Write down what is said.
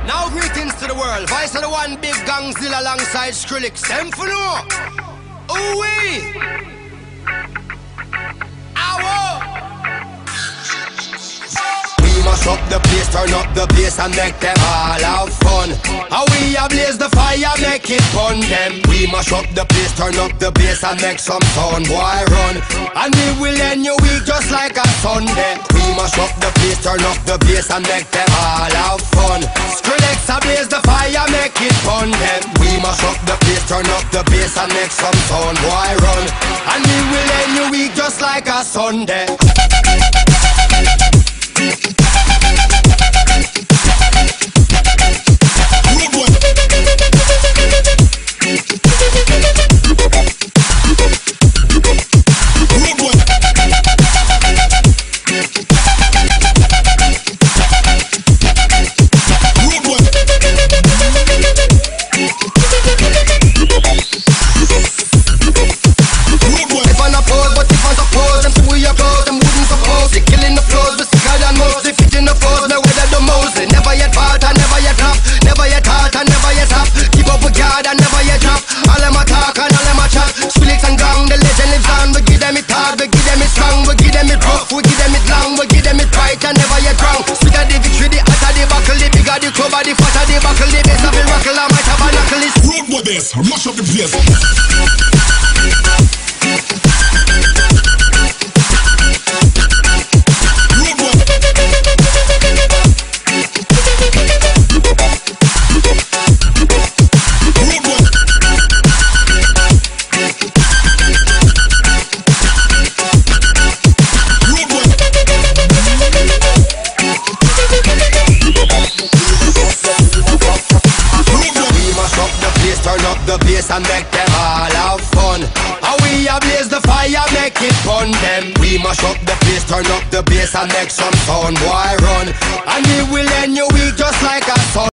Now greetings to the world. Voice of the one big Gangzilla alongside Skrillex. Them for no. Ooh-wee. Mash up the place, turn up the bass and make them all have fun. How we ablaze the fire, make it fun them. We mash up the place, turn up the bass and make some sound, boy run. And we will end your week just like a Sunday. We mash up the place, turn up the bass and make them all have fun. Skrillex ablaze the fire, make it fun them. We mash up the place, turn up the bass and make some sound, boy run. And we will end your week just like a Sunday. Mash up the place. And make them all have fun. How we ablaze the fire, make it fun them. We mash up the place, turn up the bass and make some sound, boy run. And we will end your week just like a sun.